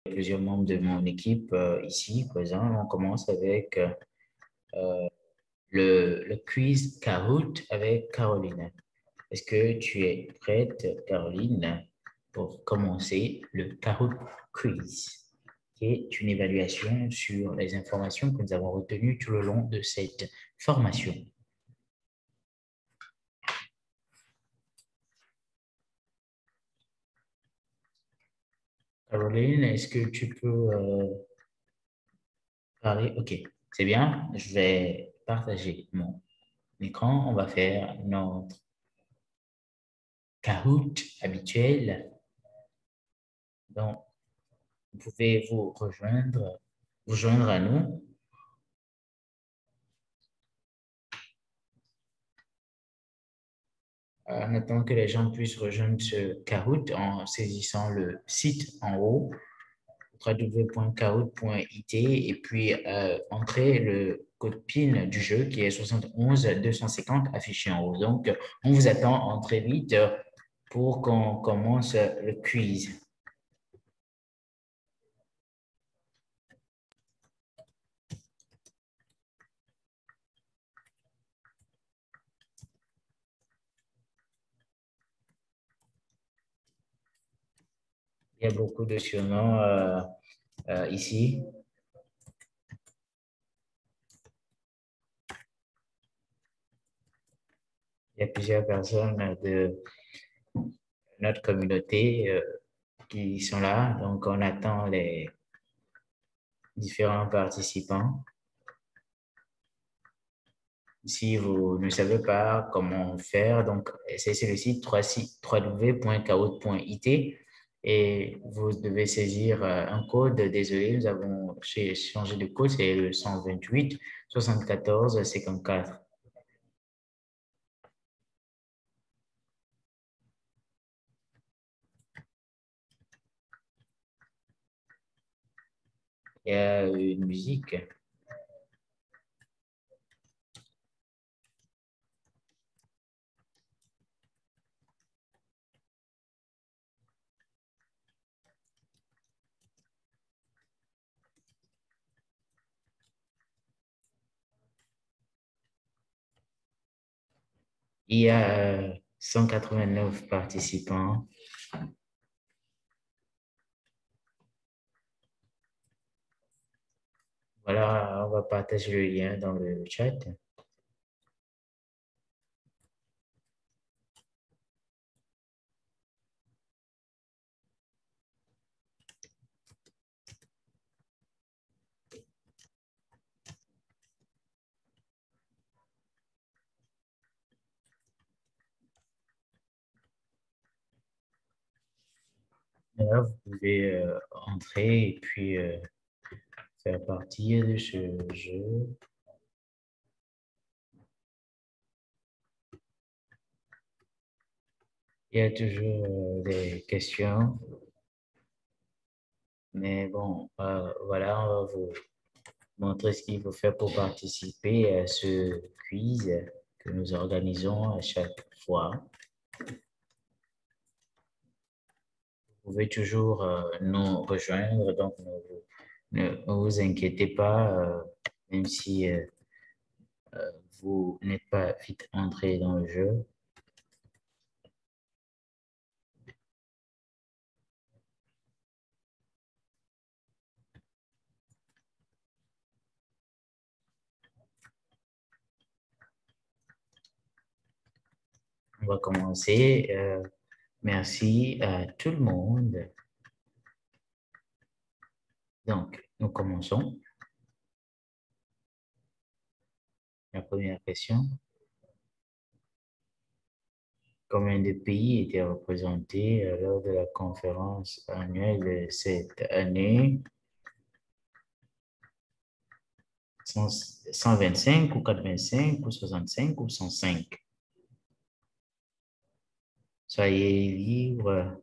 plusieurs membres de mon équipe ici présents. On commence avec le quiz Kahoot avec Caroline. Est-ce que tu es prête, Caroline, pour commencer le Kahoot quiz, qui est une évaluation sur les informations que nous avons retenues tout le long de cette formation? Caroline, est-ce que tu peux parler? OK, c'est bien. Je vais partager mon écran. On va faire notre Kahoot habituel. Donc, vous pouvez vous joindre à nous. En attendant que les gens puissent rejoindre ce Kahoot en saisissant le site en haut, www.kahoot.it, et puis entrer le code PIN du jeu qui est 71 250 affiché en haut. Donc, on vous attend très vite pour qu'on commence le quiz. Il y a beaucoup de surnoms ici. Il y a plusieurs personnes de notre communauté qui sont là. Donc, on attend les différents participants. Si vous ne savez pas comment faire, donc c'est le site www.kahoot.it et vous devez saisir un code. Désolé, nous avons changé de code, c'est le 128 74 54. Il y a une musique. Il y a 189 participants. Voilà, on va partager le lien dans le chat. Là, vous pouvez entrer et puis faire partie de ce jeu. Il y a toujours des questions, mais bon, voilà, on va vous montrer ce qu'il faut faire pour participer à ce quiz que nous organisons à chaque fois. Vous pouvez toujours nous rejoindre, donc ne vous inquiétez pas, même si vous n'êtes pas vite entré dans le jeu. On va commencer. Merci à tout le monde. Donc, nous commençons. La première question. Combien de pays étaient représentés lors de la conférence annuelle de cette année? 125 ou 85 ou 65 ou 105? Soyez libres.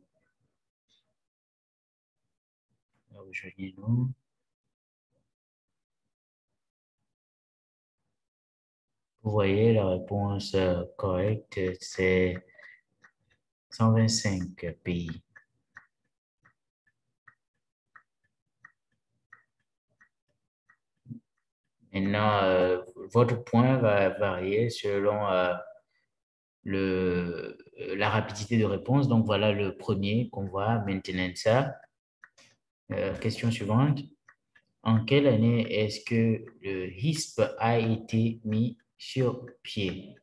Rejoignez-nous. Vous voyez, la réponse correcte, c'est 125 pays. Maintenant, votre point va varier selon la rapidité de réponse. Donc, voilà le premier qu'on voit maintenant ça. Question suivante. En quelle année est-ce que le HISP a été mis sur pied?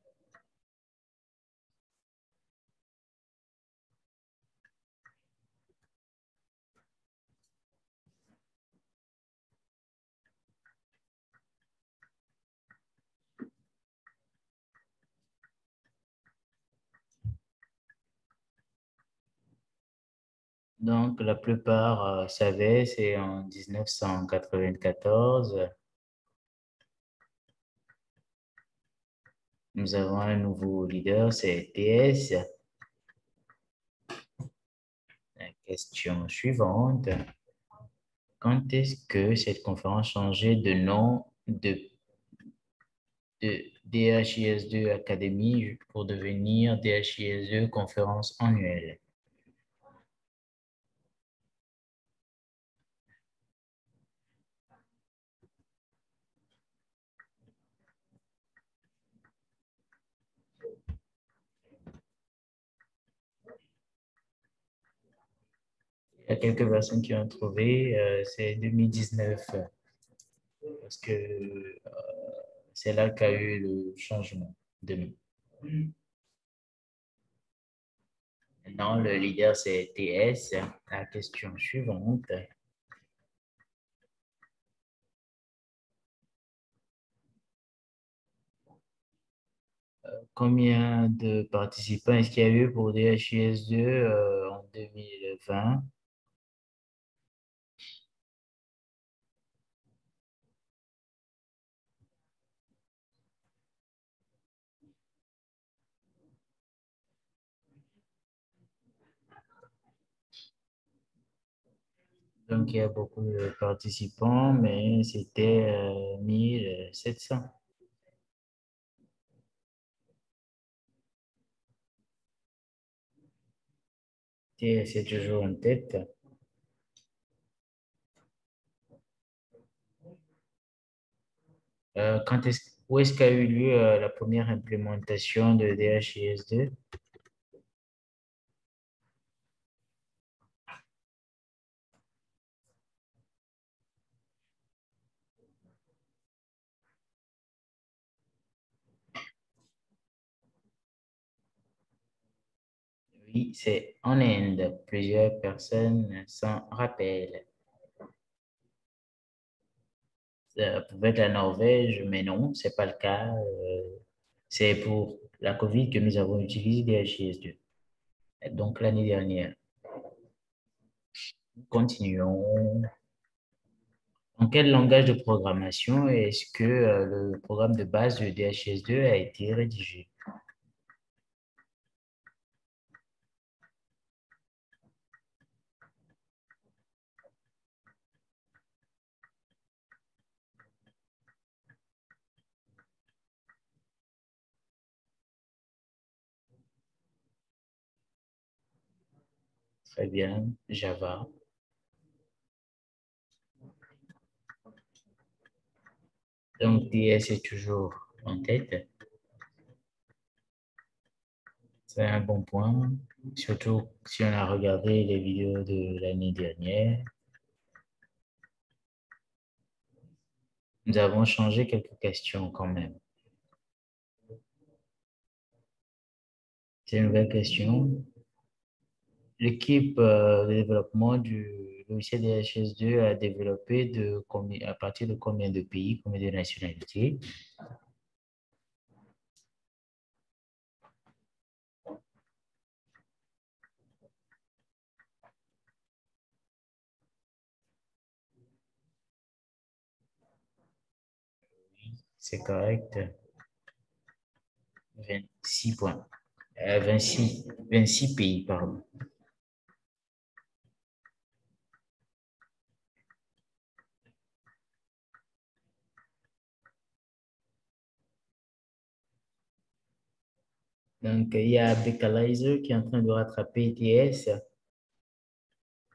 Donc, la plupart savaient, c'est en 1994. Nous avons un nouveau leader, c'est TS. La question suivante. Quand est-ce que cette conférence changeait de nom de DHIS2 Academy pour devenir DHIS2 Conférence annuelle? Il y a quelques personnes qui ont trouvé, c'est 2019, parce que c'est là qu'a eu le changement de nom. Maintenant, le leader, c'est TS. La question suivante. Combien de participants est-ce qu'il y a eu pour DHIS2 en 2020? Donc, il y a beaucoup de participants, mais c'était 1700. Et c'est toujours en tête. Où est-ce qu'a eu lieu la première implémentation de DHIS2? Oui, c'est en Inde. Plusieurs personnes s'en rappellent. Ça pouvait être la Norvège, mais non, c'est pas le cas. C'est pour la COVID que nous avons utilisé DHIS2. Donc, l'année dernière. Continuons. En quel langage de programmation est-ce que le programme de base de DHIS2 a été rédigé? Très bien, Java. Donc, DS est toujours en tête. C'est un bon point, surtout si on a regardé les vidéos de l'année dernière. Nous avons changé quelques questions quand même. C'est une nouvelle question. L'équipe de développement du logiciel DHS2 a développé à partir de combien de pays, combien de nationalités? C'est correct. 26 points. 26 pays, pardon. Donc, il y a Baccalizer qui est en train de rattraper ETS.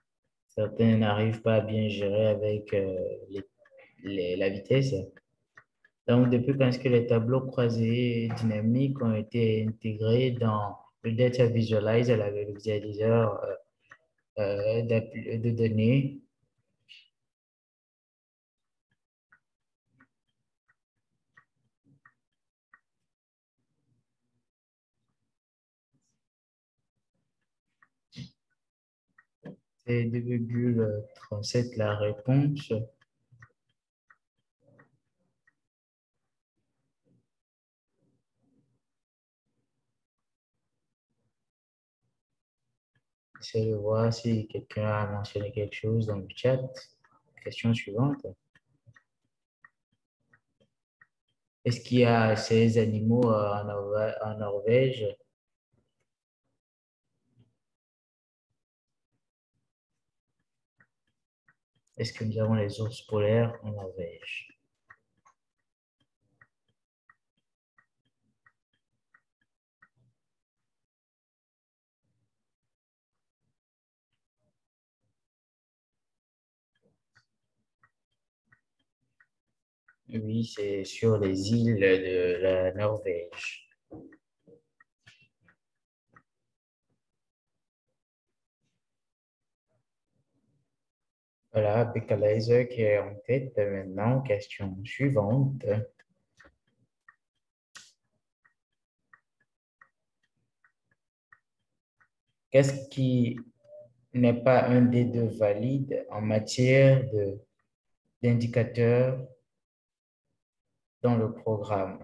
Certains n'arrivent pas à bien gérer avec la vitesse. Donc, depuis quand est-ce que les tableaux croisés dynamiques ont été intégrés dans le Data Visualizer, le visualiseur de données? C'est 2,37 la réponse. Essayez de voir si quelqu'un a mentionné quelque chose dans le chat. Question suivante. Est-ce qu'il y a ces animaux en Norvège? Est-ce que nous avons les ours polaires en Norvège? Oui, c'est sur les îles de la Norvège. Voilà, Becalizer qui est en tête maintenant. Question suivante. Qu'est-ce qui n'est pas un des deux valide en matière d'indicateurs dans le programme?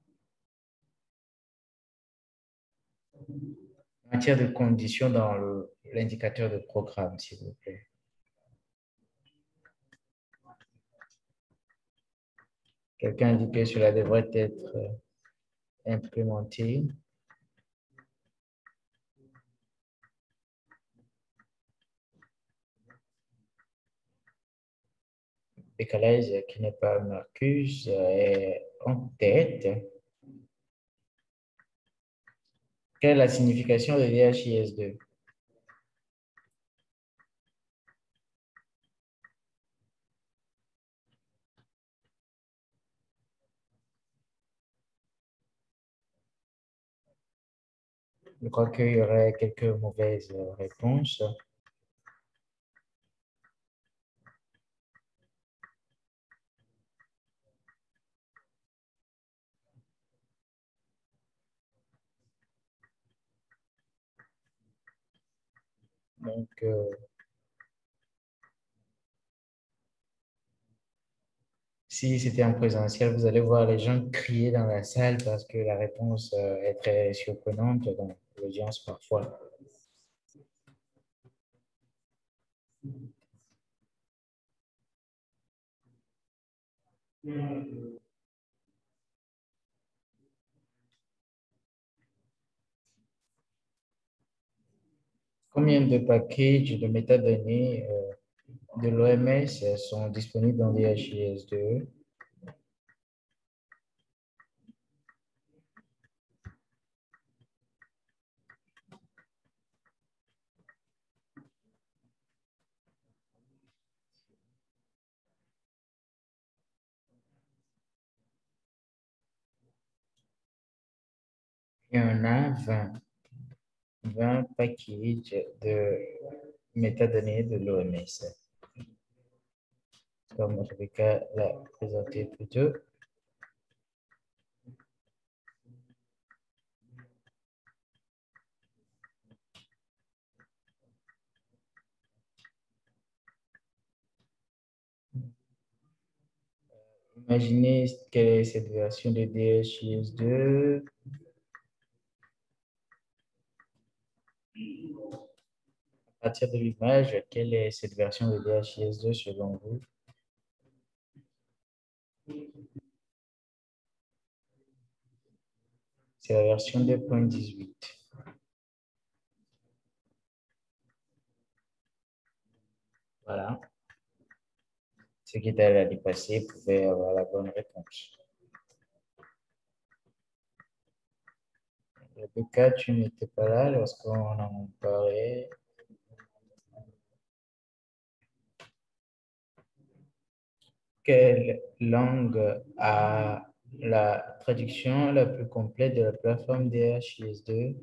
En matière de conditions dans l'indicateur de programme, s'il vous plaît. Quelqu'un dit que cela devrait être implémenté. Décalage qui n'est pas Marcus est en tête. Quelle est la signification de DHIS2? Je crois qu'il y aurait quelques mauvaises réponses. Donc, si c'était en présentiel, vous allez voir les gens crier dans la salle parce que la réponse est très surprenante dans l'audience parfois. Combien de packages de métadonnées de l'OMS sont disponibles dans DHIS2? Il y en a 20 packages de métadonnées de l'OMS. Comme Rebecca l'a présenté plus tôt. Imaginez quelle est cette version de DHIS2. À partir de l'image, quelle est cette version de DHIS2 selon vous? C'est la version 2.18. Voilà. Ceux qui étaient à l'année passée pouvaient avoir la bonne réponse. Rebecca, tu n'étais pas là lorsqu'on en parlait. Quelle langue a la traduction la plus complète de la plateforme DHIS2.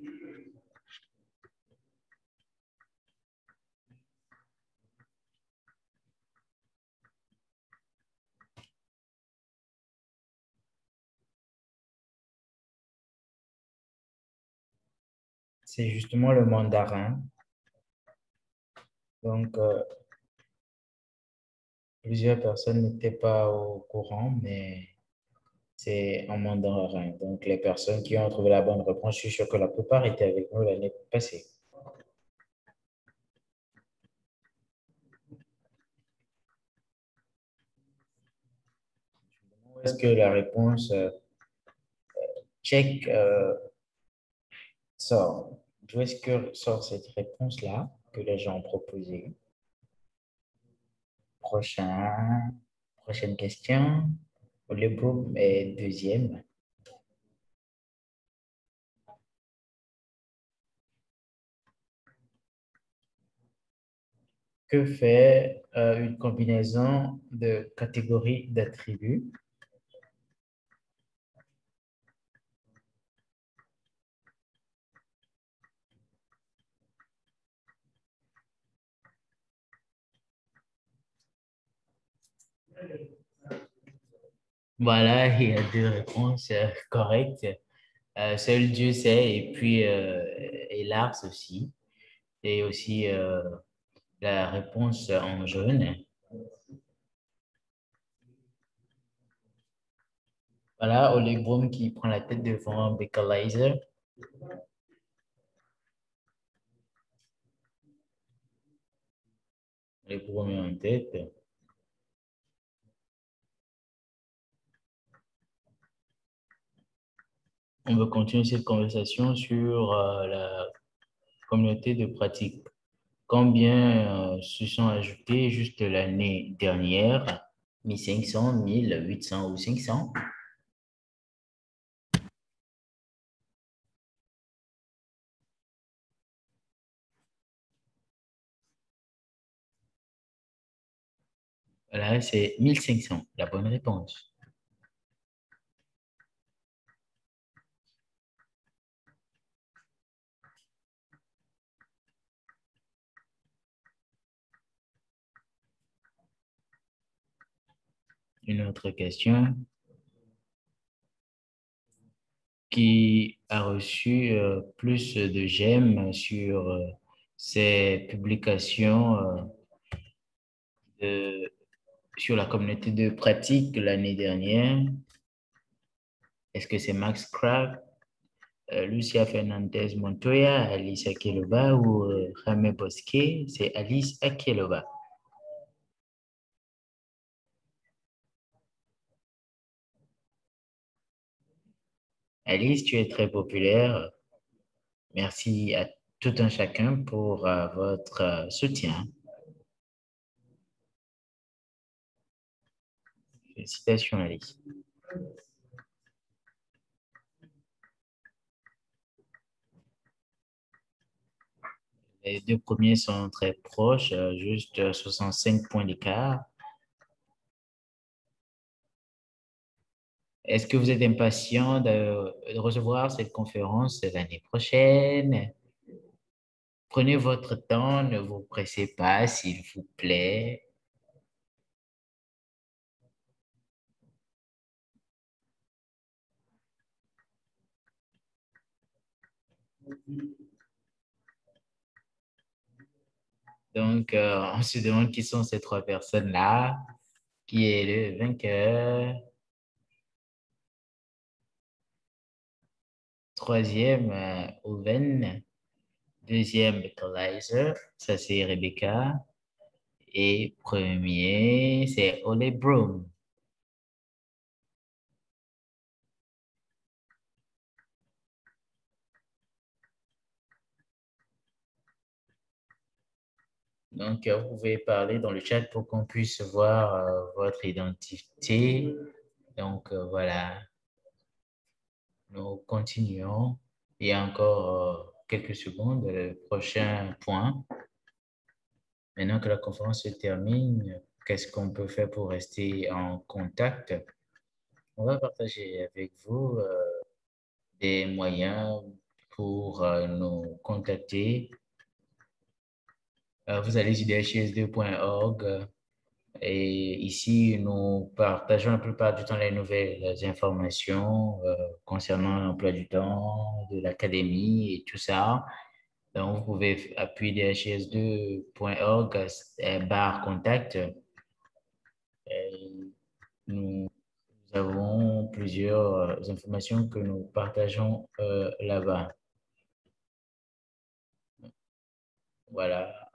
C'est justement le mandarin. Donc, plusieurs personnes n'étaient pas au courant, mais c'est en mandarin. Donc, les personnes qui ont trouvé la bonne réponse, je suis sûr que la plupart étaient avec nous l'année passée. Où est-ce que la réponse check sort? D'où est-ce que sort cette réponse-là que les gens ont proposée? Prochaine question. Le groupe est deuxième. Que fait une combinaison de catégories d'attributs? Voilà, il y a deux réponses correctes. Seul Dieu sait, et puis et Lars aussi. Et aussi la réponse en jaune. Voilà, Ole Brumm qui prend la tête devant Beckalizer. Ole Brumm est en tête. On va continuer cette conversation sur la communauté de pratique. Combien se sont ajoutés juste l'année dernière? 1500, 1800 ou 500? Voilà, c'est 1500, la bonne réponse. Une autre question. Qui a reçu plus de j'aime sur ses publications sur la communauté de pratique l'année dernière? Est-ce que c'est Max Crack, Lucia Fernandez Montoya, Alice Akeloba ou Jaime Bosquet? C'est Alice Akeloba. Alice, tu es très populaire. Merci à tout un chacun pour votre soutien. Félicitations, Alice. Les deux premiers sont très proches, juste 65 points d'écart. Est-ce que vous êtes impatient de recevoir cette conférence l'année prochaine? Prenez votre temps, ne vous pressez pas, s'il vous plaît. Donc, on se demande qui sont ces trois personnes-là, qui est le vainqueur. Troisième, Owen. Deuxième, Beckalizer. Ça, c'est Rebecca. Et premier, c'est Ole Broom. Donc, vous pouvez parler dans le chat pour qu'on puisse voir votre identité. Donc, voilà, nous continuons. Il y a encore quelques secondes, le prochain point. Maintenant que la conférence se termine, qu'est-ce qu'on peut faire pour rester en contact? On va partager avec vous des moyens pour nous contacter. Vous allez sur dhs2.org et ici, nous partageons la plupart du temps les nouvelles informations concernant l'emploi du temps, de l'académie et tout ça. Donc, vous pouvez appuyer dhs2.org barre contact. Et nous avons plusieurs informations que nous partageons là-bas. Voilà.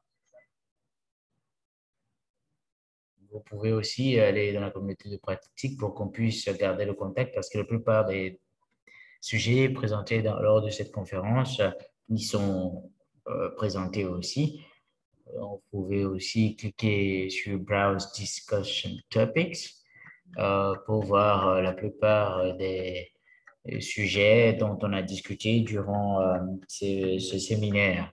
Vous pouvez aussi aller dans la communauté de pratique pour qu'on puisse garder le contact parce que la plupart des sujets présentés lors de cette conférence y sont présentés aussi. Vous pouvez aussi cliquer sur Browse Discussion Topics pour voir la plupart des sujets dont on a discuté durant ce séminaire.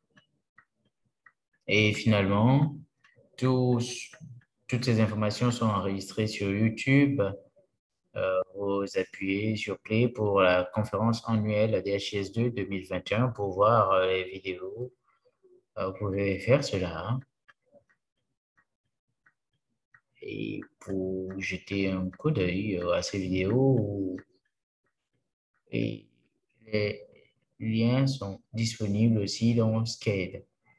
Et finalement, toutes ces informations sont enregistrées sur YouTube. Vous appuyez sur Play pour la conférence annuelle DHIS2 2021 pour voir les vidéos. Vous pouvez faire cela hein, et pour jeter un coup d'œil à ces vidéos. Et les liens sont disponibles aussi dans Scale.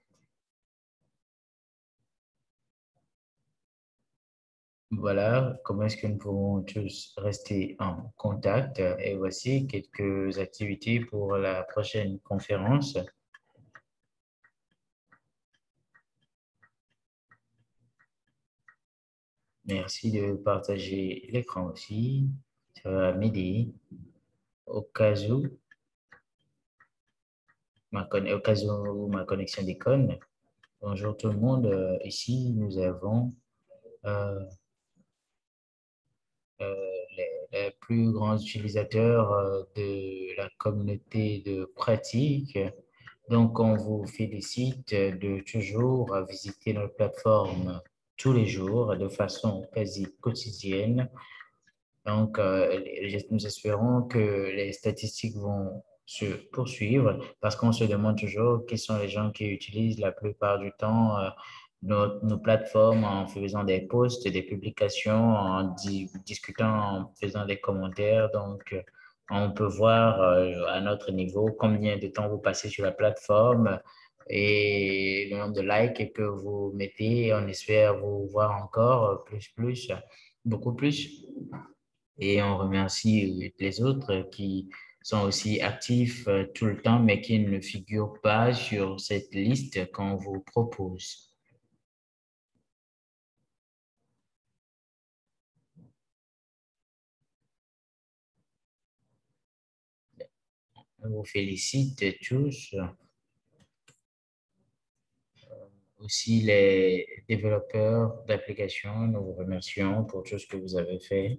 Voilà comment est-ce que nous pouvons tous rester en contact. Et voici quelques activités pour la prochaine conférence. Merci de partager l'écran aussi. Ça va m'aider. Au cas où ma connexion déconne. Bonjour tout le monde. Ici, nous avons euh, euh, les plus grands utilisateurs de la communauté de pratique. Donc, on vous félicite de toujours visiter notre plateforme tous les jours de façon quasi quotidienne. Donc, nous espérons que les statistiques vont se poursuivre parce qu'on se demande toujours qui sont les gens qui utilisent la plupart du temps nos plateformes en faisant des posts, des publications, en discutant, en faisant des commentaires. Donc, on peut voir à notre niveau combien de temps vous passez sur la plateforme et le nombre de likes que vous mettez. On espère vous voir encore beaucoup plus. Et on remercie les autres qui sont aussi actifs tout le temps, mais qui ne figurent pas sur cette liste qu'on vous propose. On vous félicite tous, aussi les développeurs d'applications. Nous vous remercions pour tout ce que vous avez fait.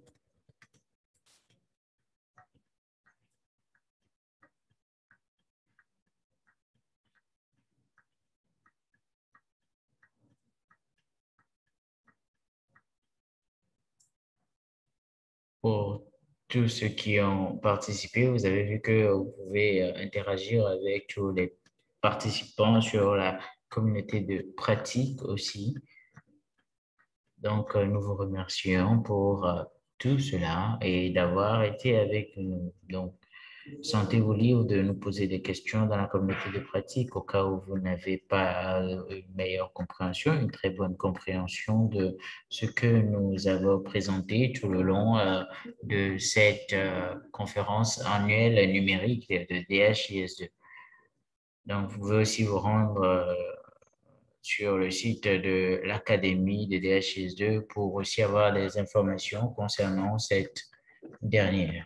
Pour tous ceux qui ont participé, vous avez vu que vous pouvez interagir avec tous les participants sur la communauté de pratique aussi. Donc, nous vous remercions pour tout cela et d'avoir été avec nous. Donc, sentez-vous libre de nous poser des questions dans la communauté de pratique au cas où vous n'avez pas une meilleure compréhension, une très bonne compréhension de ce que nous avons présenté tout le long de cette conférence annuelle numérique de DHIS2. Donc, vous pouvez aussi vous rendre sur le site de l'Académie de DHIS2 pour aussi avoir des informations concernant cette dernière.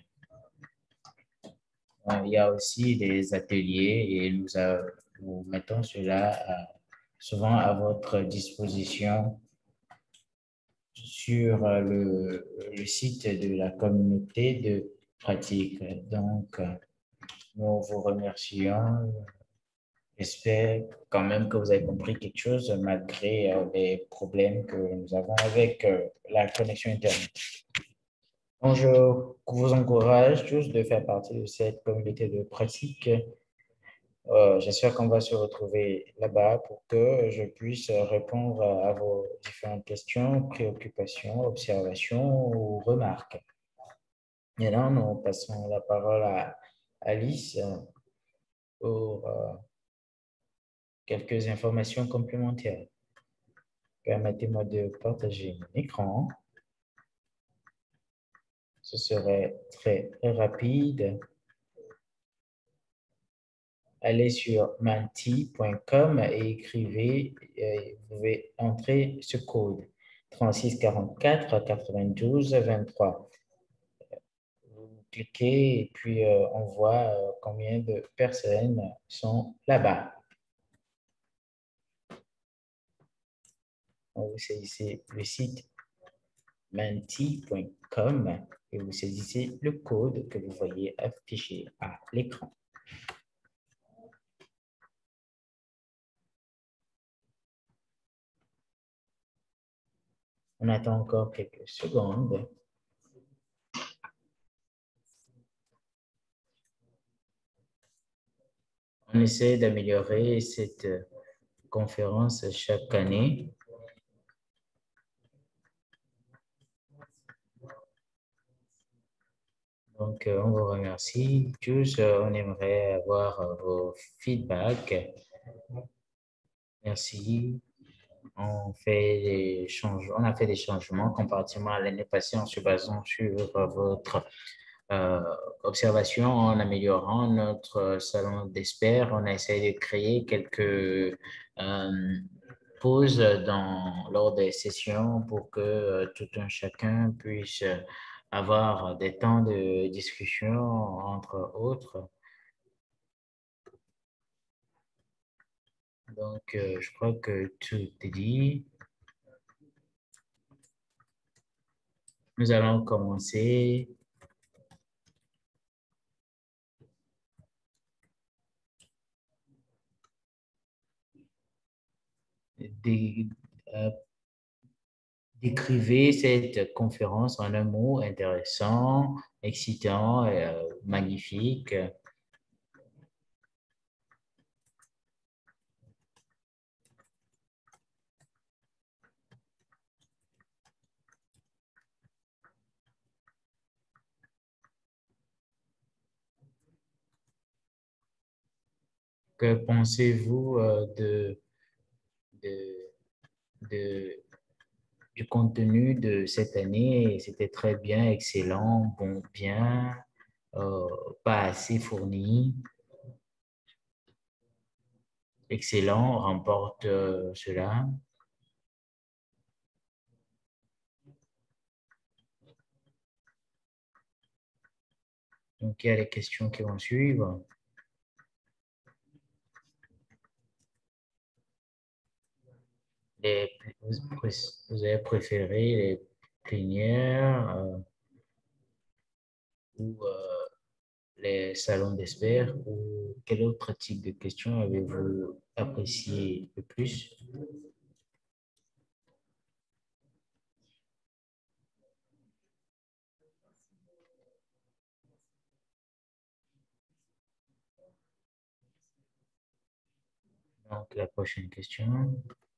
Il y a aussi des ateliers et nous mettons cela souvent à votre disposition sur le site de la communauté de pratique. Donc, nous vous remercions. J'espère quand même que vous avez compris quelque chose malgré les problèmes que nous avons avec la connexion Internet. Donc, je vous encourage tous de faire partie de cette communauté de pratique. J'espère qu'on va se retrouver là-bas pour que je puisse répondre à vos différentes questions, préoccupations, observations ou remarques. Maintenant, nous passons la parole à Alice pour quelques informations complémentaires. Permettez-moi de partager mon écran. Ce serait très, très rapide. Allez sur menti.com et écrivez, vous pouvez entrer ce code 36 44 92 23. Vous cliquez et puis on voit combien de personnes sont là-bas. Vous saisissez le site menti.com et vous saisissez le code que vous voyez affiché à l'écran. On attend encore quelques secondes. On essaie d'améliorer cette conférence chaque année. Donc, on vous remercie tous. On aimerait avoir vos feedbacks. Merci. On a fait des changements comparativement à l'année passée en se basant sur votre euh, observation, en améliorant notre salon d'experts. On a essayé de créer quelques pauses lors des sessions pour que tout un chacun puisse avoir des temps de discussion entre autres. Donc, je crois que tout est dit. Nous allons commencer. Dé- euh, Décrivez cette conférence en un mot intéressant, excitant, magnifique. Que pensez-vous de, de- du contenu de cette année? C'était très bien, excellent, bon, bien, euh, pas assez fourni. Excellent, remporte cela. Donc, il y a les questions qui vont suivre. Les, vous avez préféré les plénières ou les salons d'experts ou quel autre type de questions avez-vous apprécié le plus? Donc, la prochaine question.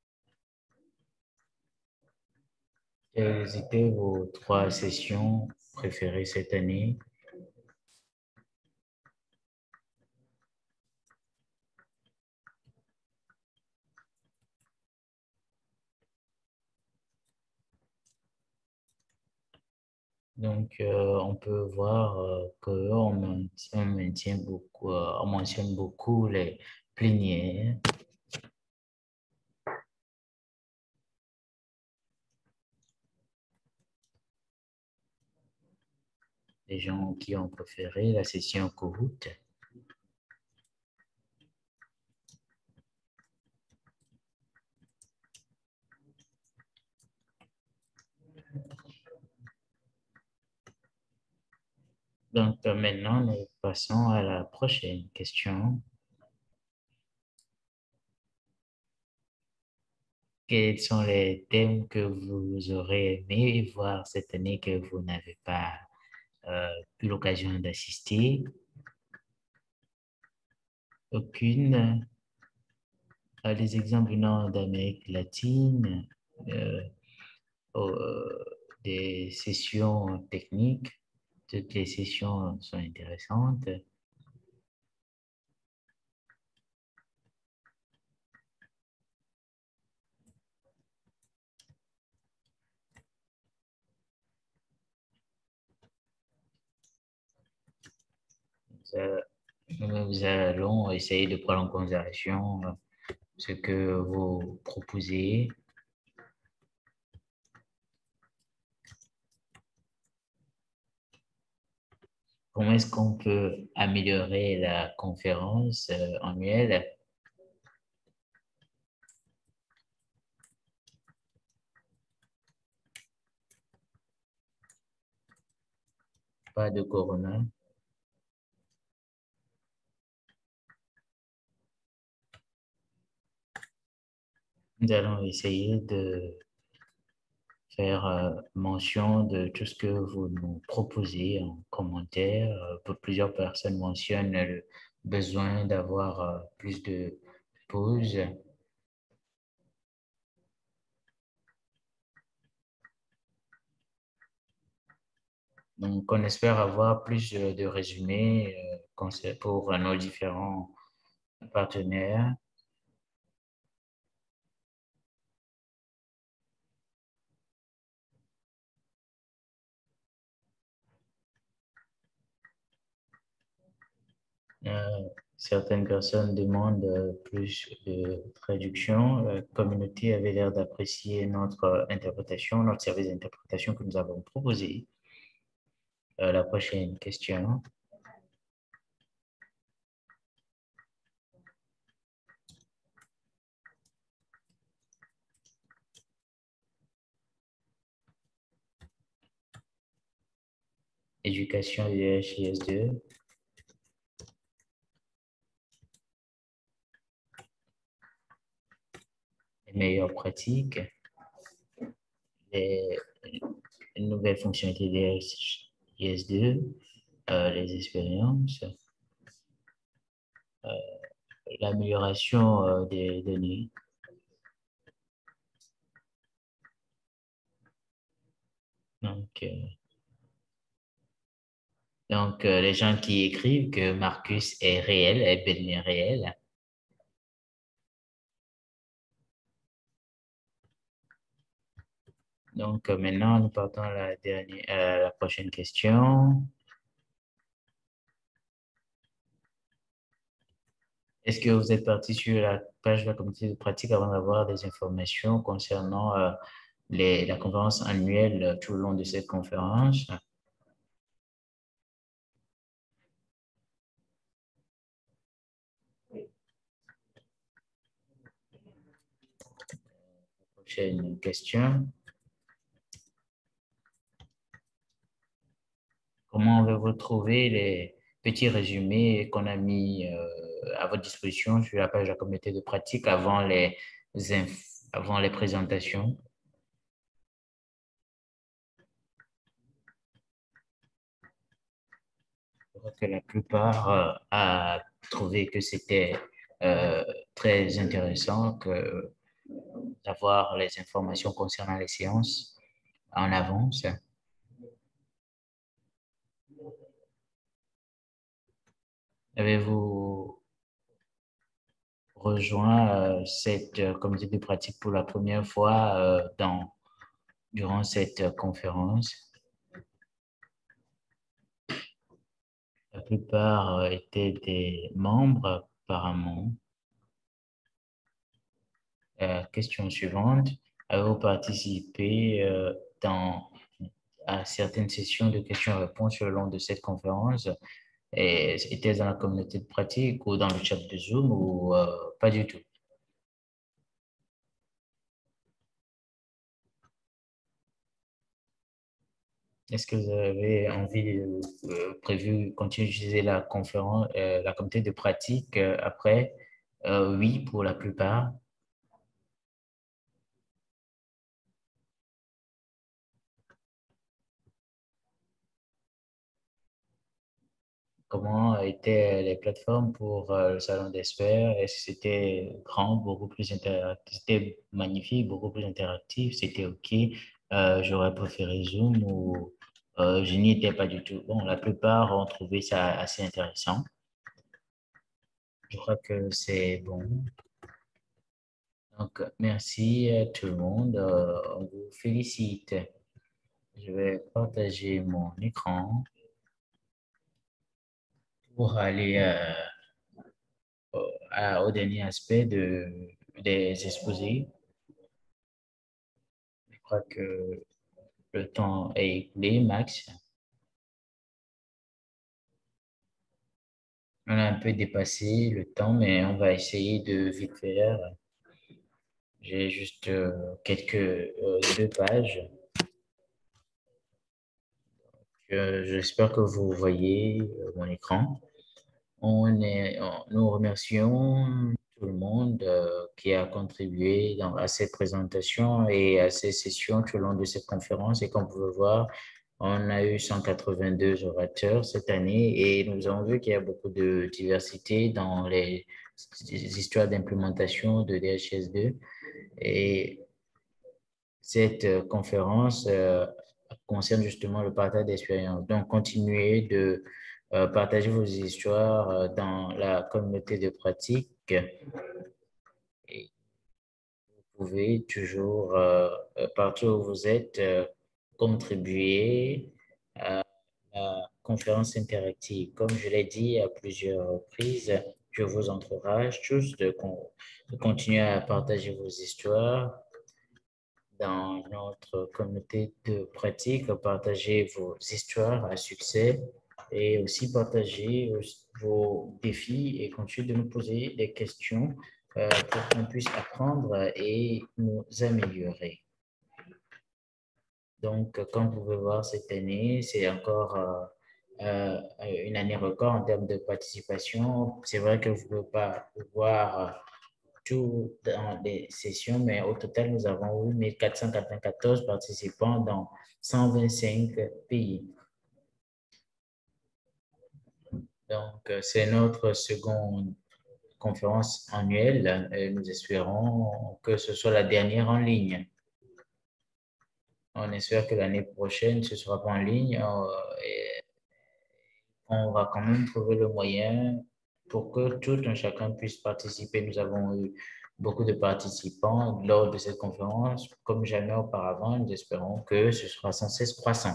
Quelles étaient vos trois sessions préférées cette année? Donc, on peut voir on maintient beaucoup, on mentionne beaucoup les plénières, les gens qui ont préféré la session Kahoot. Donc, maintenant, nous passons à la prochaine question. Quels sont les thèmes que vous aurez aimé voir cette année que vous n'avez pas eu l'occasion d'assister. Aucune. Les exemples venant d'Amérique latine, euh, des sessions techniques, toutes les sessions sont intéressantes. Nous allons essayer de prendre en considération ce que vous proposez. Comment est-ce qu'on peut améliorer la conférence annuelle? Pas de corona. Nous allons essayer de faire mention de tout ce que vous nous proposez en commentaire. Plusieurs personnes mentionnent le besoin d'avoir plus de pauses. Donc, on espère avoir plus de résumés pour nos différents partenaires. Euh, Certaines personnes demandent plus de traduction. La communauté avait l'air d'apprécier notre interprétation, notre service d'interprétation que nous avons proposé. La prochaine question. Éducation de HIS2. Les meilleures pratiques. Les nouvelles fonctionnalités de HIS2. Les expériences. L'amélioration des données. Donc, les gens qui écrivent que Marcus est réel, est bel et réel. Donc, maintenant, nous partons à la prochaine question. Est-ce que vous êtes parti sur la page de la communauté de pratique avant d'avoir des informations concernant la conférence annuelle tout le long de cette conférence? Prochaine question. Comment avez-vous trouvé les petits résumés qu'on a mis à votre disposition sur la page de la communauté de pratique avant les présentations? Je crois que la plupart a trouvé que c'était euh, très intéressant d'avoir les informations concernant les séances en avance. Avez-vous rejoint cette communauté de pratique pour la première fois durant cette conférence? La plupart étaient des membres, apparemment. Question suivante. Avez-vous participé à certaines sessions de questions-réponses le long de cette conférence? Et était dans la communauté de pratique ou dans le chat de Zoom ou pas du tout? Est-ce que vous avez prévu continuer d'utiliser la conférence, la communauté de pratique après? Oui, pour la plupart. comment étaient les plateformes pour le salon d'experts. Est-ce que c'était grand, beaucoup plus interactif, c'était magnifique, beaucoup plus interactif, c'était OK. J'aurais préféré Zoom ou je n'y étais pas du tout. Bon, la plupart ont trouvé ça assez intéressant. Je crois que c'est bon. Donc, merci à tout le monde. On vous félicite. Je vais partager mon écran pour aller au dernier aspect des exposés. Je crois que le temps est écoulé, Max. On a un peu dépassé le temps, mais on va essayer de vite faire. J'ai juste quelques deux pages. J'espère que vous voyez mon écran. Nous remercions tout le monde qui a contribué à cette présentation et à ces sessions tout au long de cette conférence. Et comme vous pouvez voir, on a eu 182 orateurs cette année et nous avons vu qu'il y a beaucoup de diversité dans les histoires d'implémentation de DHS2. Et cette conférence concerne justement le partage d'expérience. Donc, continuez de partager vos histoires dans la communauté de pratique et vous pouvez toujours, partout où vous êtes, contribuer à la conférence interactive. Comme je l'ai dit à plusieurs reprises, je vous encourage tous de continuer à partager vos histoires dans notre communauté de pratique, partagez vos histoires à succès et aussi partagez vos défis et continuez de nous poser des questions pour qu'on puisse apprendre et nous améliorer. Donc, comme vous pouvez voir, cette année, c'est encore une année record en termes de participation. C'est vrai que vous ne pouvez pas voir tout dans les sessions, mais au total, nous avons eu 1494 participants dans 125 pays. Donc, c'est notre seconde conférence annuelle et nous espérons que ce soit la dernière en ligne. On espère que l'année prochaine, ce ne sera pas en ligne et on va quand même trouver le moyen pour que tout un chacun puisse participer. Nous avons eu beaucoup de participants lors de cette conférence, comme jamais auparavant. Nous espérons que ce sera sans cesse croissant.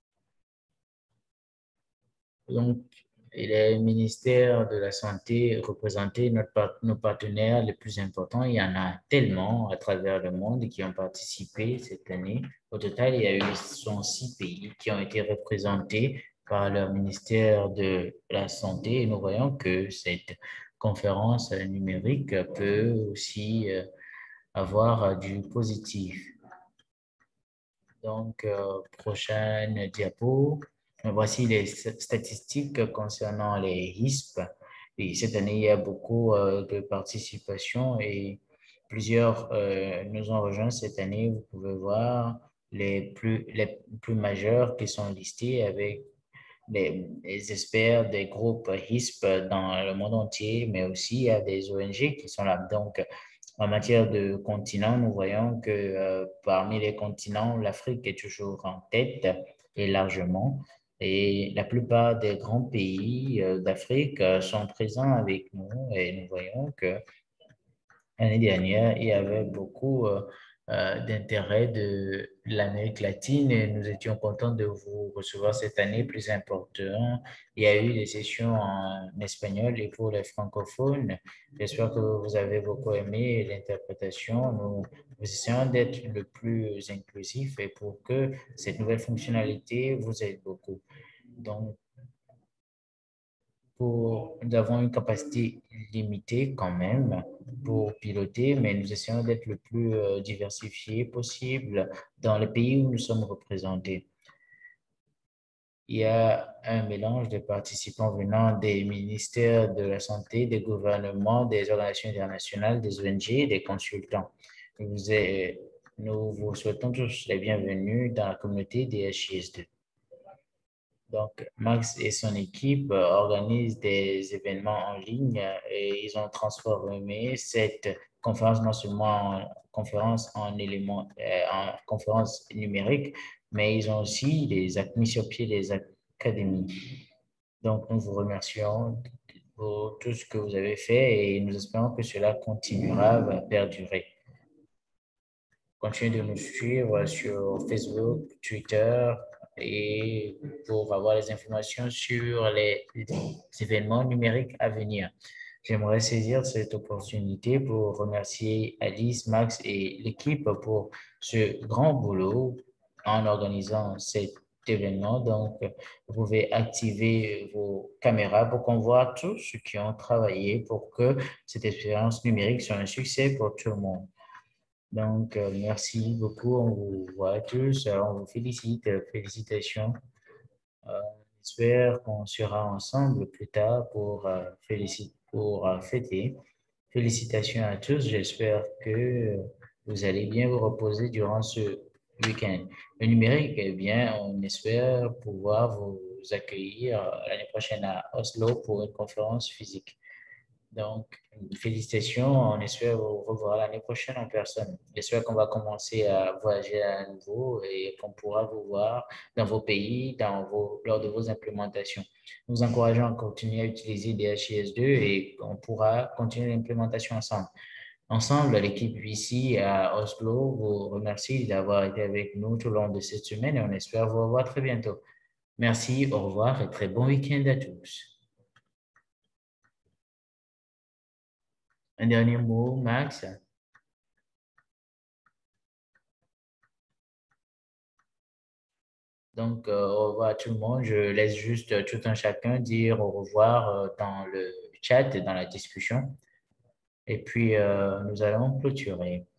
Donc, et les ministères de la Santé représentés, nos partenaires les plus importants, il y en a tellement à travers le monde qui ont participé cette année. Au total, il y a eu 106 pays qui ont été représentés par leur ministère de la Santé et nous voyons que cette conférence numérique peut aussi avoir du positif. Donc, prochaine diapo. Voici les statistiques concernant les HISP. Et cette année, il y a beaucoup de participation et plusieurs nous ont rejoints cette année. Vous pouvez voir les plus majeurs qui sont listés avec les experts des groupes HISP dans le monde entier, mais aussi il y a des ONG qui sont là. Donc, en matière de continents, nous voyons que parmi les continents, l'Afrique est toujours en tête et largement. Et la plupart des grands pays d'Afrique sont présents avec nous et nous voyons que l'année dernière, il y avait beaucoup d'intérêt de l'Amérique latine et nous étions contents de vous recevoir cette année plus important. Il y a eu des sessions en espagnol et pour les francophones. J'espère que vous avez beaucoup aimé l'interprétation. Nous essayons d'être le plus inclusif et pour que cette nouvelle fonctionnalité vous aide beaucoup. Donc, nous avons une capacité limitée quand même pour piloter, mais nous essayons d'être le plus diversifié possible dans les pays où nous sommes représentés. Il y a un mélange de participants venant des ministères de la Santé, des gouvernements, des organisations internationales, des ONG et des consultants. Nous vous souhaitons tous les bienvenus dans la communauté des HIS2. Donc, Max et son équipe organisent des événements en ligne et ils ont transformé cette conférence non seulement en conférence en éléments, en conférence numérique, mais ils ont aussi mis sur pied des académies. Donc, nous vous remercions pour tout ce que vous avez fait et nous espérons que cela continuera à perdurer. Continuez de nous suivre sur Facebook, Twitter et pour avoir les informations sur les événements numériques à venir. J'aimerais saisir cette opportunité pour remercier Alice, Max et l'équipe pour ce grand boulot en organisant cet événement. Donc, vous pouvez activer vos caméras pour qu'on voit tous ceux qui ont travaillé pour que cette expérience numérique soit un succès pour tout le monde. Donc, merci beaucoup. On vous voit tous. On vous félicite. Félicitations. J'espère qu'on sera ensemble plus tard pour fêter. Félicitations à tous. J'espère que vous allez bien vous reposer durant ce week-end. Le numérique, eh bien, on espère pouvoir vous accueillir l'année prochaine à Oslo pour une conférence physique. Donc, félicitations. On espère vous revoir l'année prochaine en personne. J'espère qu'on va commencer à voyager à nouveau et qu'on pourra vous voir dans vos pays, lors de vos implémentations. Nous vous encourageons à continuer à utiliser DHIS2 et on pourra continuer l'implémentation ensemble. Ensemble, l'équipe ici à Oslo vous remercie d'avoir été avec nous tout au long de cette semaine et on espère vous revoir très bientôt. Merci, au revoir et très bon week-end à tous. Un dernier mot, Max? Donc, au revoir à tout le monde. Je laisse juste tout un chacun dire au revoir dans le chat et dans la discussion. Et puis, nous allons clôturer.